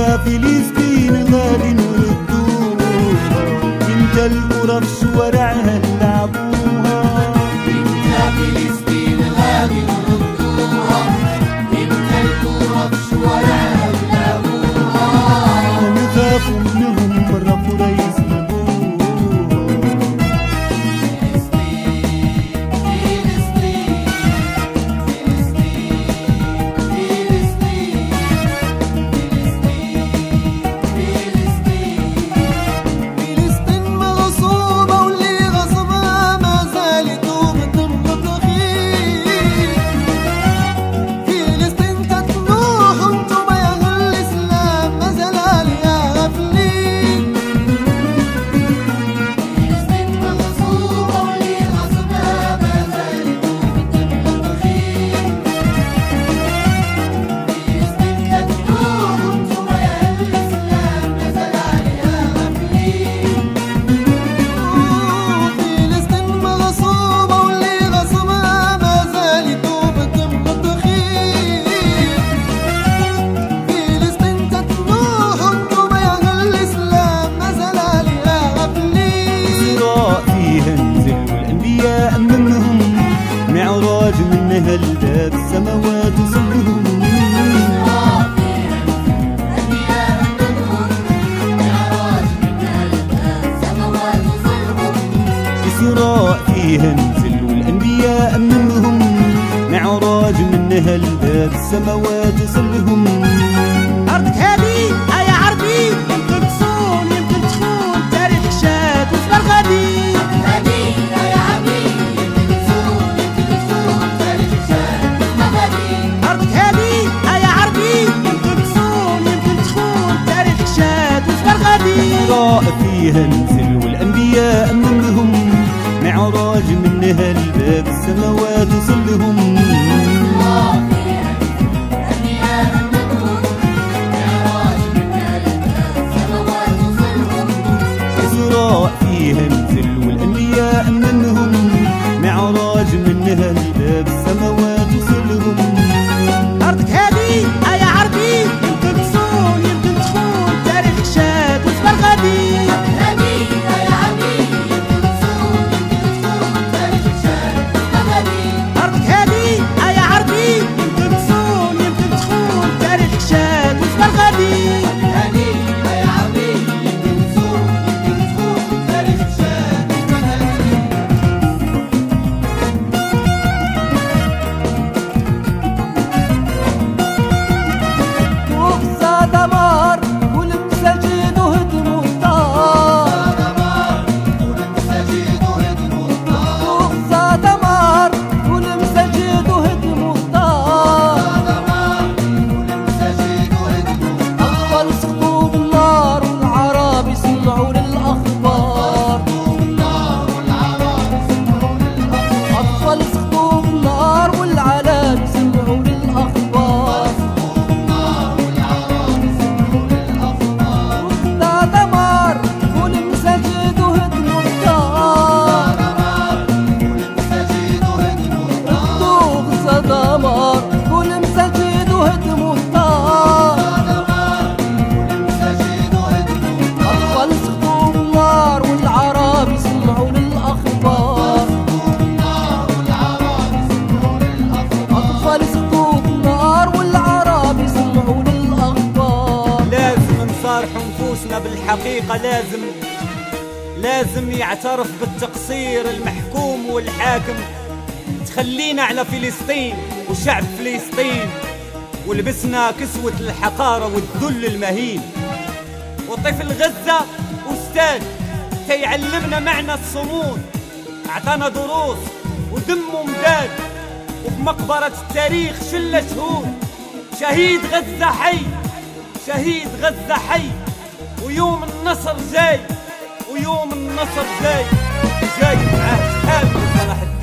يا فلسطين غادي نردوها، انت الكرة في شوارعها نلعبوها. يا فلسطين غادي نردوها، انت الكرة في شوارعها نلعبوها. نخاف منهم مرة أخرى يسلبوها. معراج منها الباب السماوات وصلهم. إسراء فيها نزل والأنبياء منهم، معراج منها الباب السماوات وصلهم. أرضك هذه يا عربي، يمكن تصون يمكن تخون، تاريخ شاد وصغر غادي. إسراء فيها نزل والأنبياء منهم، معراج منها الباب السماوات وصلهم. إسراء فيها نزل والأنبياء منهم، معراج منها الباب السماوات وصلهم. أرضك هذه يا عربي، يمكن تصون يمكن تخون، تاريخ شاد وصغر غادي. أرضك هذه يا عربي، يمكن تصون يمكن تخون، تاريخ شاد وصغر غادي. بالحقيقة لازم يعترف بالتقصير المحكوم والحاكم. تخلينا على فلسطين وشعب فلسطين، ولبسنا كسوة الحقارة والذل المهين. وطفل غزة أستاذ تيعلمنا معنى الصمود، اعطانا دروس ودمه مداد، وفي مقبرة التاريخ شلة شهود. شهيد غزة حي، شهيد غزة حي، ويوم النصر جاي، ويوم النصر جاي معاه حامل صلاح الدين.